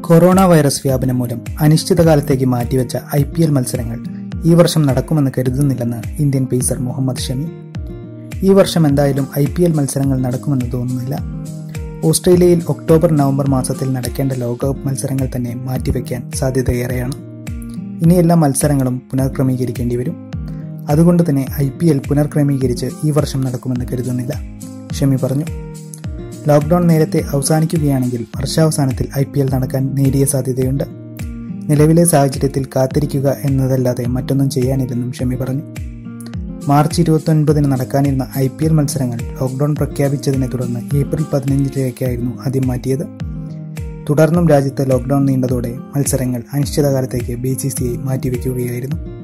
Corona virus വ്യാപനം മൂലം അനിശ്ചിതകാലത്തേക്ക് മാറ്റിവെച്ച IPL മത്സരങ്ങൾ ഈ വർഷം നടക്കുമെന്ന് കരുതുന്നില്ലെന്ന് ഇന്ത്യൻ പേസർ മുഹമ്മദ് ഷമി. ഈ വർഷം എന്തായാലും IPL മത്സരങ്ങൾ നടക്കുമെന്ന് തോന്നുന്നില്ല. ഓസ്ട്രേലിയയിൽ ഒക്ടോബർ-നവംബർ മാസത്തിൽ നടക്കേണ്ട ലോകകപ്പ് മത്സരങ്ങൾ തന്നെ മാറ്റിവെക്കാൻ സാധ്യതയേറെയാണ്. ഇനി എല്ലാ മത്സരങ്ങളും പുനർക്രമീകരിക്കേണ്ടി വരും. അതുകൊണ്ട് തന്നെ IPL പുനർക്രമീകരിച്ച് ഈ വർഷം നടക്കുമെന്ന് കരുതുന്നില്ല, ഷമി പറഞ്ഞു. ലോക്ക്ഡൌൺ നേരത്തെ അവസാനിക്കുകയാണെങ്കിൽ വർഷാവസാനത്തിൽ IPL നടക്കാൻ നേരിയ സാധ്യതയുണ്ട്. നിലവിലെ സാഹചര്യത്തിൽ കാത്തിരിക്കുക എന്നതല്ലാതെ മറ്റൊന്നും ചെയ്യാനില്ലെന്നും ഷമി പറഞ്ഞു. മാർച്ച് 29 നടക്കാനിരുന്ന IPL മത്സരങ്ങൾ ലോക്ക്ഡൌൺ പ്രഖ്യാപിച്ചതിനെ തുടർന്ന് ഏപ്രിൽ 15 ആദ്യം മാറ്റിയത്. തുടർന്നും രാജ്യത്ത് ലോക്ക്ഡൌൺ നീണ്ടതോടെ മത്സരങ്ങൾ അനിശ്ചിതകാലത്തേക്ക് BCCI മാറ്റിവെക്കുകയായിരുന്നു.